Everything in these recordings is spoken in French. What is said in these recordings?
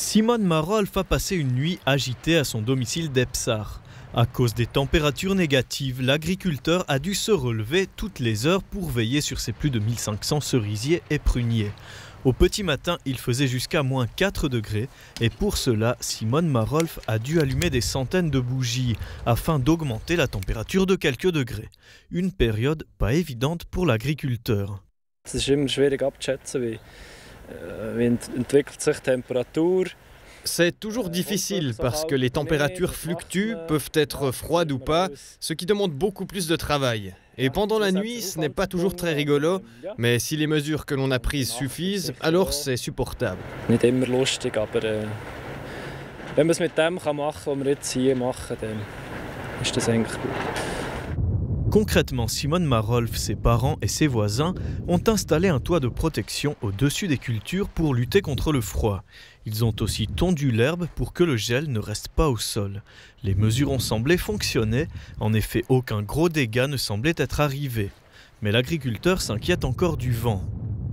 Simone Marolf a passé une nuit agitée à son domicile d'Epsar. À cause des températures négatives, l'agriculteur a dû se relever toutes les heures pour veiller sur ses plus de 1500 cerisiers et pruniers. Au petit matin, il faisait jusqu'à moins 4 degrés et pour cela, Simone Marolf a dû allumer des centaines de bougies afin d'augmenter la température de quelques degrés. Une période pas évidente pour l'agriculteur. C'est toujours difficile parce que les températures fluctuent, peuvent être froides ou pas, ce qui demande beaucoup plus de travail. Et pendant la nuit, ce n'est pas toujours très rigolo, mais si les mesures que l'on a prises suffisent, alors c'est supportable. Concrètement, Simone Marolf, ses parents et ses voisins ont installé un toit de protection au-dessus des cultures pour lutter contre le froid. Ils ont aussi tondu l'herbe pour que le gel ne reste pas au sol. Les mesures ont semblé fonctionner, en effet aucun gros dégât ne semblait être arrivé. Mais l'agriculteur s'inquiète encore du vent.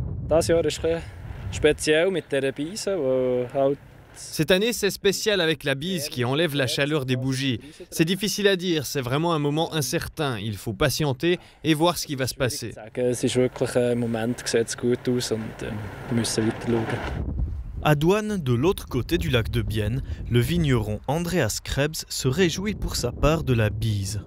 Cette année, c'est spécial avec la bise qui enlève la chaleur des bougies. C'est difficile à dire, c'est vraiment un moment incertain. Il faut patienter et voir ce qui va se passer. À Douane, de l'autre côté du lac de Bienne, le vigneron Andreas Krebs se réjouit pour sa part de la bise.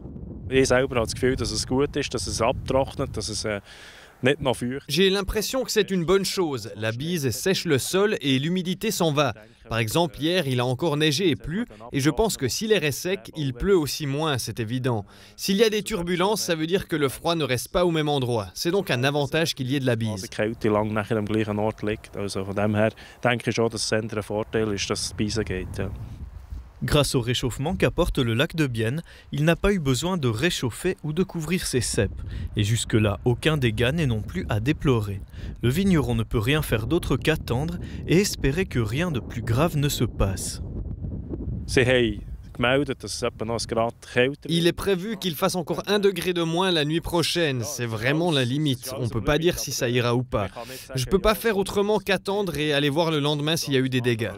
J'ai l'impression que c'est une bonne chose. La bise sèche le sol et l'humidité s'en va. Par exemple, hier, il a encore neigé et plu, et je pense que si l'air est sec, il pleut aussi moins, c'est évident. S'il y a des turbulences, ça veut dire que le froid ne reste pas au même endroit. C'est donc un avantage qu'il y ait de la bise. Grâce au réchauffement qu'apporte le lac de Bienne, il n'a pas eu besoin de réchauffer ou de couvrir ses ceps. Et jusque-là, aucun dégât n'est non plus à déplorer. Le vigneron ne peut rien faire d'autre qu'attendre et espérer que rien de plus grave ne se passe. Il est prévu qu'il fasse encore 1 degré de moins la nuit prochaine. C'est vraiment la limite. On ne peut pas dire si ça ira ou pas. Je ne peux pas faire autrement qu'attendre et aller voir le lendemain s'il y a eu des dégâts.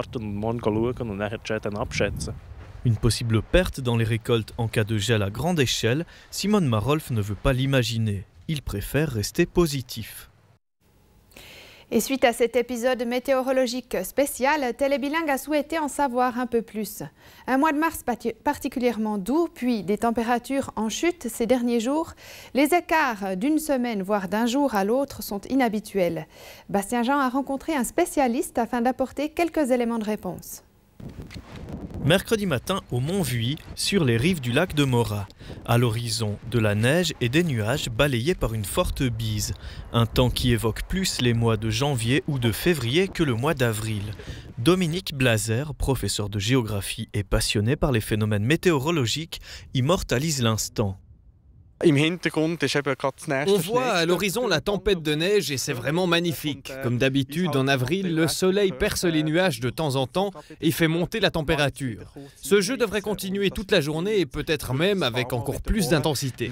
Une possible perte dans les récoltes en cas de gel à grande échelle, Simone Marolf ne veut pas l'imaginer. Il préfère rester positif. Et suite à cet épisode météorologique spécial, Télébilingue a souhaité en savoir un peu plus. Un mois de mars particulièrement doux, puis des températures en chute ces derniers jours. Les écarts d'une semaine, voire d'un jour à l'autre, sont inhabituels. Bastien Jean a rencontré un spécialiste afin d'apporter quelques éléments de réponse. Mercredi matin au Mont-Vuy, sur les rives du lac de Morat. À l'horizon, de la neige et des nuages balayés par une forte bise. Un temps qui évoque plus les mois de janvier ou de février que le mois d'avril. Dominique Blazer, professeur de géographie et passionné par les phénomènes météorologiques, immortalise l'instant. On voit à l'horizon la tempête de neige et c'est vraiment magnifique. Comme d'habitude, en avril, le soleil perce les nuages de temps en temps et fait monter la température. Ce jeu devrait continuer toute la journée et peut-être même avec encore plus d'intensité.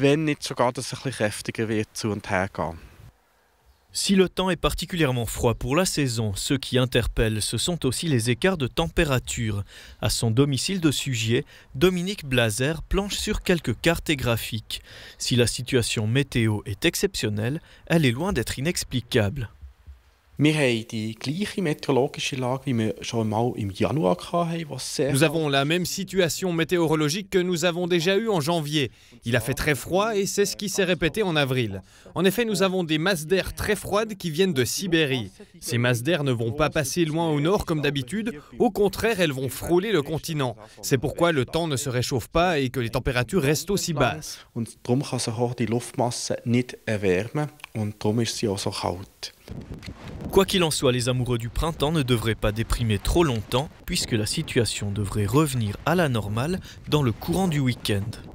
Si le temps est particulièrement froid pour la saison, ce qui interpelle, ce sont aussi les écarts de température. À son domicile de Sugier, Dominique Blazer planche sur quelques cartes et graphiques. Si la situation météo est exceptionnelle, elle est loin d'être inexplicable. Nous avons la même situation météorologique que nous avons déjà eue en janvier. Il a fait très froid et c'est ce qui s'est répété en avril. En effet, nous avons des masses d'air très froides qui viennent de Sibérie. Ces masses d'air ne vont pas passer loin au nord comme d'habitude. Au contraire, elles vont frôler le continent. C'est pourquoi le temps ne se réchauffe pas et que les températures restent aussi basses. Quoi qu'il en soit, les amoureux du printemps ne devraient pas déprimer trop longtemps puisque la situation devrait revenir à la normale dans le courant du week-end.